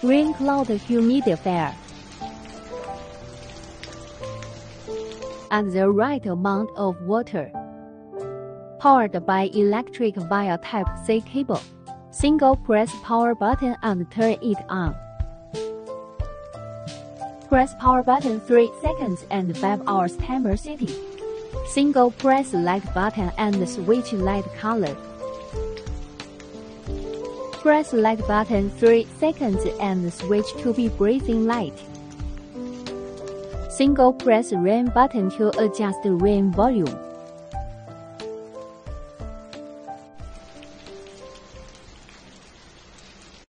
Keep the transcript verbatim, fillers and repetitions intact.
Rain cloud humidifier. Add the right amount of water. Powered by electric via Type C cable. Single press power button and turn it on. Press power button three seconds and five hours timer setting. Single press light button and switch light color. Press light button three seconds and switch to be breathing light. Single press rain button to adjust rain volume.